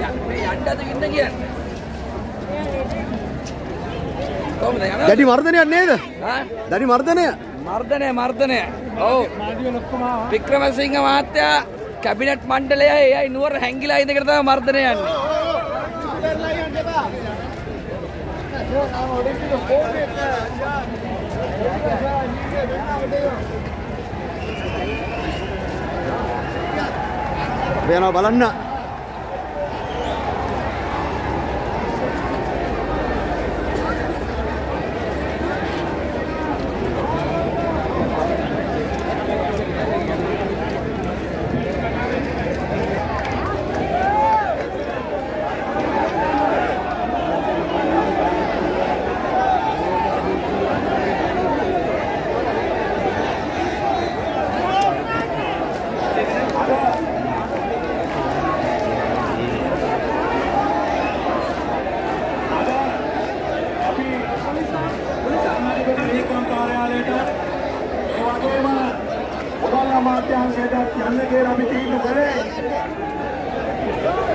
දැඩි මර්ධනයක් නේද? දැඩි මර්ධනය. මර්ධනය. ඔව්. වික්‍රමසිංහ මහත්තයා කැබිනට් මණ්ඩලය එයයි නුවර හැංගිලා ඉඳගෙන තමයි මර්ධනය යන්නේ. යනවා බලන්න. මාත්‍යාංශයට යන්න කියලා අපි තීන්දුව කළේ